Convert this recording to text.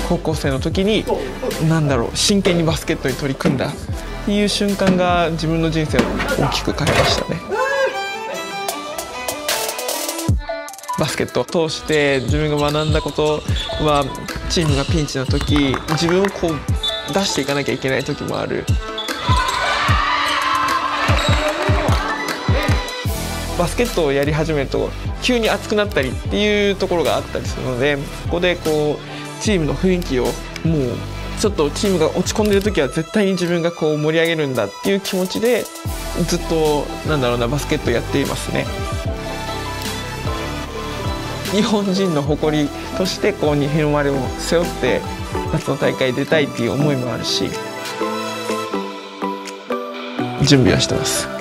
高校生の時に真剣にバスケットに取り組んだっていう瞬間が自分の人生を大きく変えましたね。バスケットを通して自分が学んだことは、チームがピンチの時、自分をこう出していかなきゃいけない時もある。バスケットをやり始めると急に熱くなったりっていうところがあったりするので、ここでこうチームの雰囲気を、もうちょっとチームが落ち込んでる時は絶対に自分がこう盛り上げるんだっていう気持ちでずっとバスケットやっていますね。日本人の誇りとしてこう日の丸を背負って夏の大会出たいっていう思いもあるし、準備はしてます。